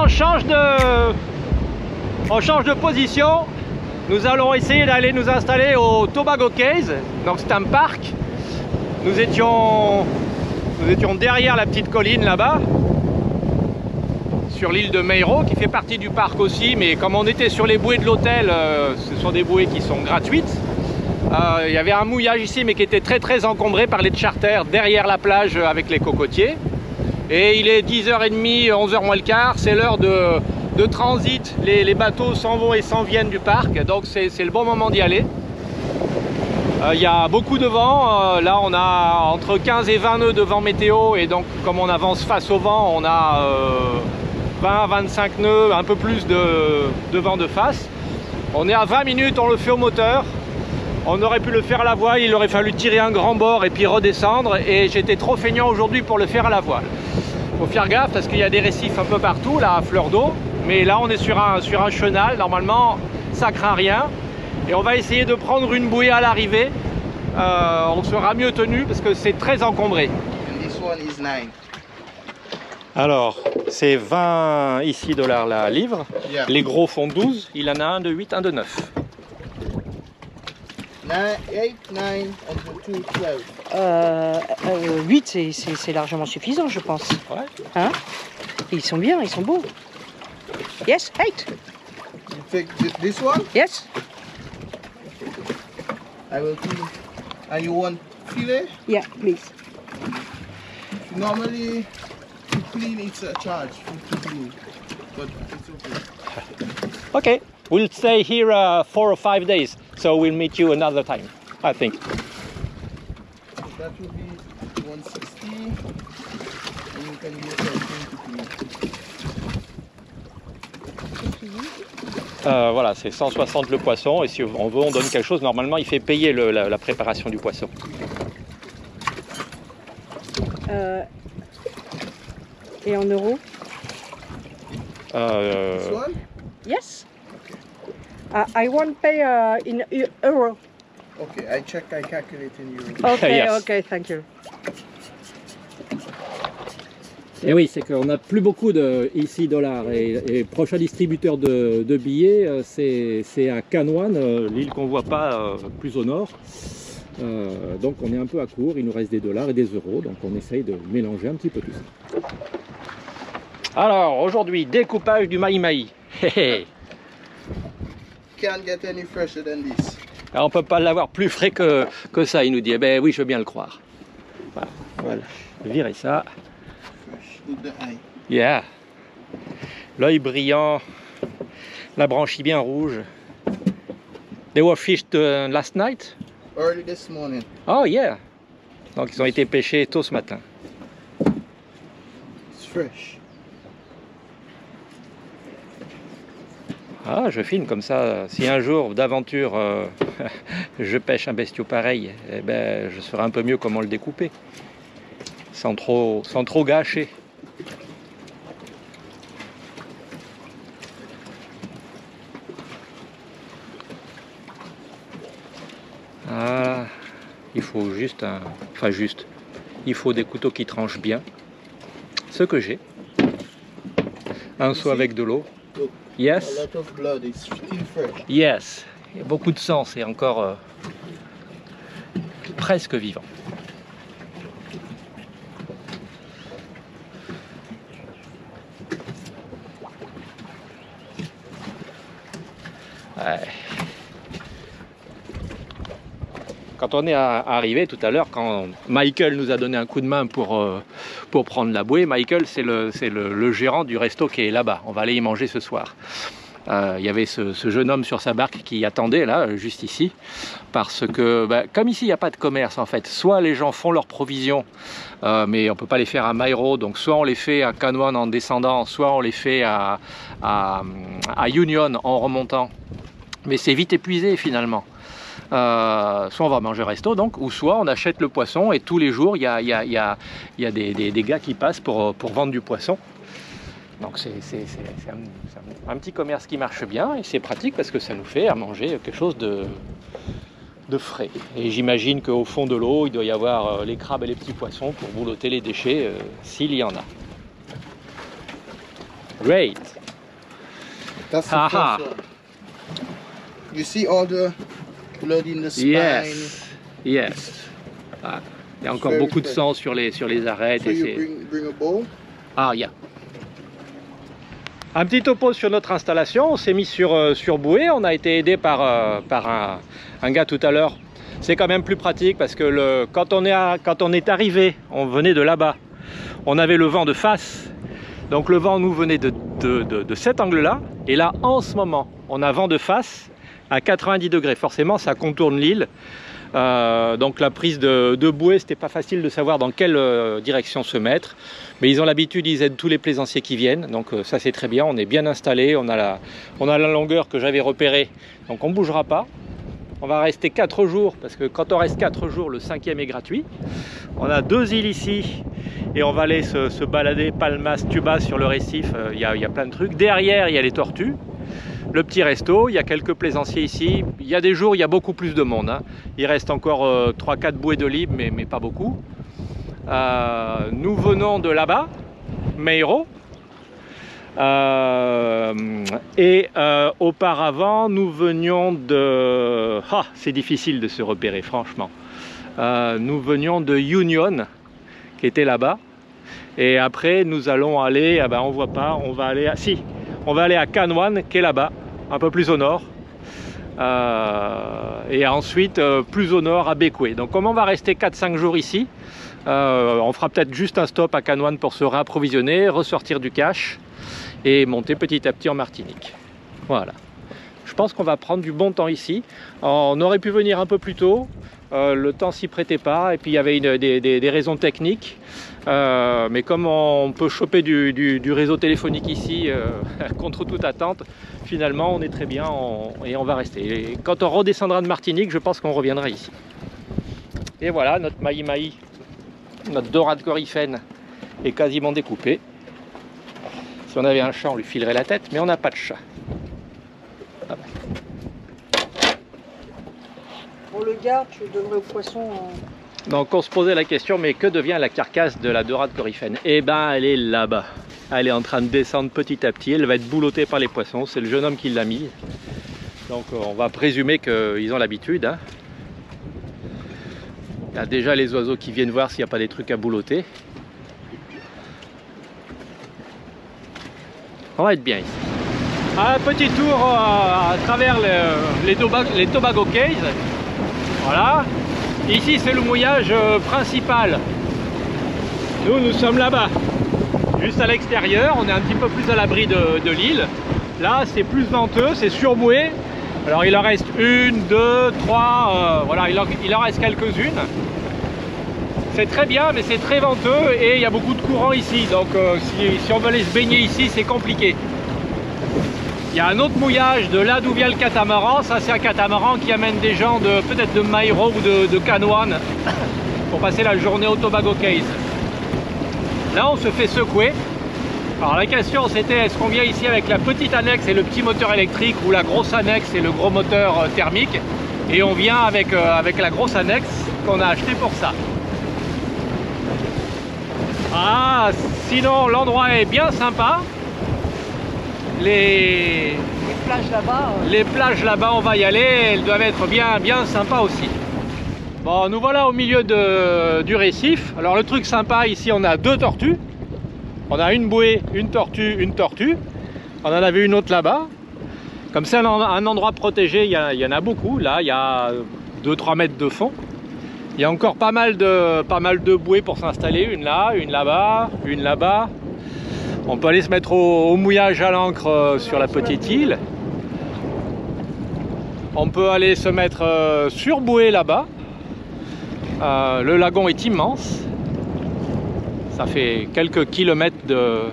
on change de position. Nous allons essayer d'aller nous installer au Tobago Cays. Donc c'est un parc. Nous étions derrière la petite colline là-bas, sur l'île de Mayro, qui fait partie du parc aussi. Mais comme on était sur les bouées de l'hôtel, ce sont des bouées qui sont gratuites. Il y avait un mouillage ici, mais qui était très encombré par les charters derrière la plage avec les cocotiers. Et il est 10h30, 11h moins le quart, c'est l'heure de transit. Les bateaux s'en vont et s'en viennent du parc, donc c'est le bon moment d'y aller. Il y a beaucoup de vent, là on a entre 15 et 20 nœuds de vent météo, et donc comme on avance face au vent, on a 20-25 nœuds, un peu plus de vent de face. On est à 20 minutes, on le fait au moteur. On aurait pu le faire à la voile, il aurait fallu tirer un grand bord et puis redescendre, et j'étais trop feignant aujourd'hui pour le faire à la voile. Faut faire gaffe parce qu'il y a des récifs un peu partout, là, à fleur d'eau, mais là on est sur un chenal, normalement ça craint rien, et on va essayer de prendre une bouée à l'arrivée, on sera mieux tenu parce que c'est très encombré. Alors, c'est 20 ici dollars la livre, yeah. Les gros font 12, il en a un de 8, un de 9. 8, 9, 8 c'est largement suffisant, je pense. Ouais. Hein? Ils sont bien, ils sont beaux. Yes, 8. You take this one? Yes. I will clean. And you want filet? Yeah, please. Normally, to clean it's a charge to clean, but it's okay. Okay, we'll stay here 4 or 5 days. So we'll meet you another time, I think. That will be 160, and you can use everything. Voilà, c'est 160 le poisson, et si on veut, on donne quelque chose. Normalement, il fait payer la préparation du poisson. Et en euros? This one? Yes. I won't pay in euro. Okay, I calculate in euro. Okay, Yes. okay, thank you. Et oui, c'est qu'on n'a plus beaucoup de ici dollars, et prochain distributeur de billets, c'est à Canouane, l'île qu'on voit pas plus au nord. Donc on est un peu à court, il nous reste des dollars et des euros, donc on essaye de mélanger un petit peu tout ça. Alors aujourd'hui, découpage du maï-maï. Can't get any fresher than this. Alors, on peut pas l'avoir plus frais que ça, il nous dit. Eh ben oui, je veux bien le croire. Voilà. Virer ça. Fresh with the eye. Yeah. L'œil brillant, la branchie bien rouge. They were fished last night? Early this morning. Oh yeah. Donc ils ont été pêchés tôt ce matin. It's fresh. Ah, je filme comme ça. Si un jour d'aventure je pêche un bestiau pareil, eh ben, je saurai un peu mieux comment le découper, sans trop gâcher. Ah, il faut juste il faut des couteaux qui tranchent bien. Ce que j'ai. Un seau avec de l'eau. Yes. A lot of blood, it's still fresh. Yes. Il y a beaucoup de sang, c'est encore presque vivant. Ouais. Quand on est arrivé tout à l'heure, quand Michael nous a donné un coup de main pour prendre la bouée, Michael c'est le gérant du resto qui est là-bas. On va aller y manger ce soir. Il y avait ce jeune homme sur sa barque qui attendait là, juste ici, parce que comme ici il n'y a pas de commerce en fait, soit les gens font leurs provisions, mais on ne peut pas les faire à Mayro, donc soit on les fait à Canouane en descendant, soit on les fait à Union en remontant, mais c'est vite épuisé finalement. Soit on va manger au resto donc, ou soit on achète le poisson et tous les jours il y a des gars qui passent pour vendre du poisson. Donc c'est un petit commerce qui marche bien et c'est pratique parce que ça nous fait à manger quelque chose de frais. Et j'imagine qu'au fond de l'eau, il doit y avoir les crabes et les petits poissons pour boulotter les déchets s'il y en a. Great. That's the Aha. first one. You see all the blood in the spine. Yes. Yes. Ah, il y a encore Very beaucoup de good. sang sur les arêtes. So Et you c'est... bring a bowl. Ah, yeah. Un petit topo sur notre installation. On s'est mis sur bouée. On a été aidé par un gars tout à l'heure. C'est quand même plus pratique parce que quand on est arrivé, on venait de là-bas. On avait le vent de face. Donc le vent nous venait de cet angle-là. Et là, en ce moment, on a vent de face à 90 degrés. Forcément, ça contourne l'île. Donc la prise de bouée, c'était pas facile de savoir dans quelle direction se mettre. Mais ils ont l'habitude, ils aident tous les plaisanciers qui viennent. Donc ça, c'est très bien. On est bien installé. On a la longueur que j'avais repérée. Donc on ne bougera pas. On va rester 4 jours, parce que quand on reste 4 jours, le 5e est gratuit. On a 2 îles ici, et on va aller se balader Palmas, Tubas sur le récif. Il y a plein de trucs. Derrière, il y a les tortues, le petit resto, il y a quelques plaisanciers ici. Il y a des jours, il y a beaucoup plus de monde, hein. Il reste encore 3-4 bouées de libre, mais pas beaucoup. Nous venons de là-bas, Meiro. Auparavant nous venions de... Ah, c'est difficile de se repérer franchement. Nous venions de Union qui était là-bas, et après nous allons aller, ah ben, on voit pas, on va aller à... Si, on va aller à Canouan qui est là-bas, un peu plus au nord, et ensuite plus au nord à Bécoué. Donc comme on va rester 4-5 jours ici, on fera peut-être juste un stop à Canouan pour se réapprovisionner, ressortir du cache et monter petit à petit en Martinique. Voilà. Je pense qu'on va prendre du bon temps ici. On aurait pu venir un peu plus tôt, le temps s'y prêtait pas, et puis il y avait des raisons techniques. Mais comme on peut choper du réseau téléphonique ici contre toute attente, finalement on est très bien et on va rester. Et quand on redescendra de Martinique, je pense qu'on reviendra ici. Et voilà, notre maï-maï, notre dorade coryphène est quasiment découpée. Si on avait un chat, on lui filerait la tête, mais on n'a pas de chat. Ah bah. Pour le gars, tu le donnerais au poisson. Donc on se posait la question, mais que devient la carcasse de la dorade coryphène? Eh ben, elle est là-bas. Elle est en train de descendre petit à petit. Elle va être boulottée par les poissons. C'est le jeune homme qui l'a mise. Donc on va présumer qu'ils ont l'habitude, hein. Il y a déjà les oiseaux qui viennent voir s'il n'y a pas des trucs à boulotter. On va être bien ici. Un petit tour à travers les Tobago Cays. Voilà. Ici c'est le mouillage principal. Nous sommes là-bas, juste à l'extérieur. On est un petit peu plus à l'abri de l'île. Là c'est plus venteux, c'est surboué. Alors il en reste 1, 2, 3, voilà, il en reste quelques-unes. C'est très bien, mais c'est très venteux et il y a beaucoup de courant ici. Donc si on veut aller se baigner ici, c'est compliqué. Il y a un autre mouillage de là d'où vient le catamaran. Ça, c'est un catamaran qui amène des gens peut-être de Meiro ou de Canouan pour passer la journée au Tobago Cays. Là, on se fait secouer. Alors la question, c'était est-ce qu'on vient ici avec la petite annexe et le petit moteur électrique, ou la grosse annexe et le gros moteur thermique? Et on vient avec la grosse annexe qu'on a acheté pour ça. Ah, sinon l'endroit est bien sympa. Les plages là-bas. Les plages là-bas, on va y aller. Elles doivent être bien sympas aussi. Bon, nous voilà au milieu du récif. Alors le truc sympa ici, on a 2 tortues. On a une bouée, une tortue, une tortue. On en avait une autre là-bas. Comme c'est un endroit protégé, il y en a beaucoup. Là, il y a 2-3 mètres de fond. Il y a encore pas mal de bouées pour s'installer. Une là, une là-bas, une là-bas. On peut aller se mettre au mouillage à l'ancre sur la petite île. On peut aller se mettre sur bouée là-bas. Le lagon est immense. Ça fait quelques kilomètres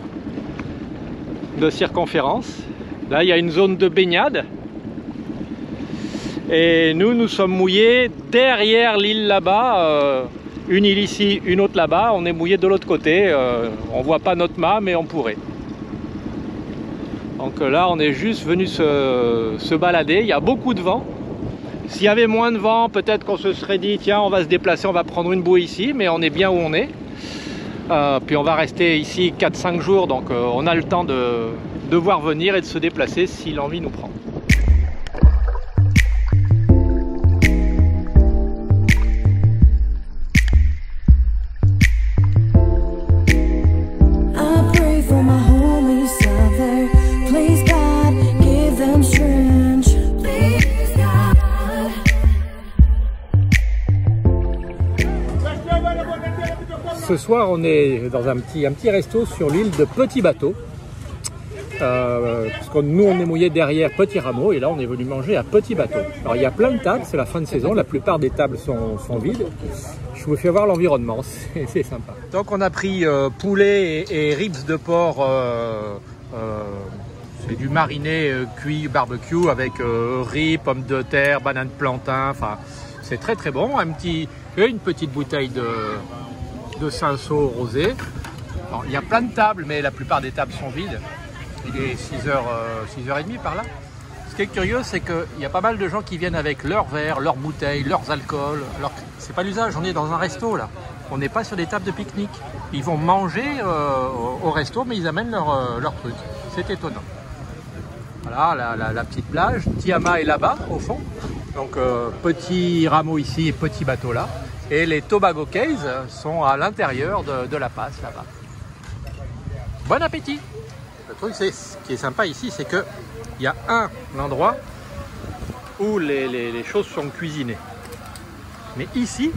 de circonférence. Là, il y a une zone de baignade. Et nous sommes mouillés derrière l'île là-bas. Une île ici, une autre là-bas. On est mouillé de l'autre côté. On voit pas notre mât, mais on pourrait. Donc là, on est juste venu se balader. Il y a beaucoup de vent. S'il y avait moins de vent, peut-être qu'on se serait dit tiens, on va se déplacer, on va prendre une bouée ici. Mais on est bien où on est. Puis on va rester ici 4-5 jours, donc on a le temps de voir venir et de se déplacer si l'envie nous prend. Ce soir, on est dans un petit resto sur l'île de Petit Bateau. Parce que nous, on est mouillé derrière Petit Rameau et là, on est venu manger à Petit Bateau. Alors, il y a plein de tables, c'est la fin de saison, la plupart des tables sont vides. Je vous fais voir l'environnement, c'est sympa. Donc, on a pris poulet et ribs de porc. C'est du mariné cuit barbecue avec riz, pommes de terre, bananes plantain. Enfin, c'est très très bon. Une petite bouteille de Cinsault rosé. Alors, il y a plein de tables, mais la plupart des tables sont vides. Il est 6h30 par là. Ce qui est curieux, c'est qu'il y a pas mal de gens qui viennent avec leurs verres, leurs bouteilles, leurs alcools. Alors, c'est pas l'usage, on est dans un resto là. On n'est pas sur des tables de pique-nique. Ils vont manger au resto, mais ils amènent leur truc. C'est étonnant. Voilà la petite plage. Tiama est là-bas, au fond. Donc, Petit Rameau ici et Petit Bateau là. Et les Tobago Cays sont à l'intérieur de la passe là-bas. Bon appétit! Le truc, ce qui est sympa ici, c'est qu'il y a un endroit où les choses sont cuisinées. Mais ici,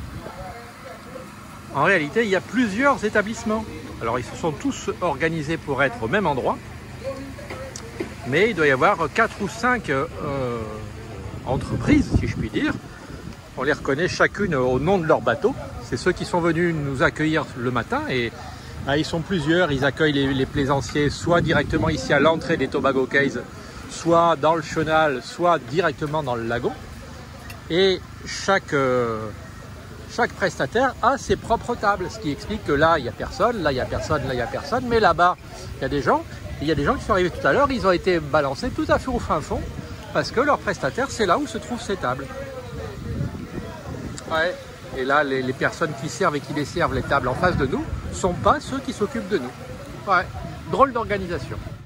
en réalité, il y a plusieurs établissements. Alors, ils se sont tous organisés pour être au même endroit. Mais il doit y avoir 4 ou 5 entreprises, si je puis dire. On les reconnaît chacune au nom de leur bateau. C'est ceux qui sont venus nous accueillir le matin et ils sont plusieurs. Ils accueillent les plaisanciers soit directement ici à l'entrée des Tobago Cays, soit dans le chenal, soit directement dans le lagon. Et chaque prestataire a ses propres tables, ce qui explique que là il n'y a personne, là il n'y a personne, là il n'y a personne, mais là-bas il y a des gens. Et il y a des gens qui sont arrivés tout à l'heure, ils ont été balancés tout à fait au fin fond parce que leur prestataire, c'est là où se trouvent ces tables. Ouais. Et là, les personnes qui servent et qui desservent les tables en face de nous ne sont pas ceux qui s'occupent de nous. Ouais. Drôle d'organisation.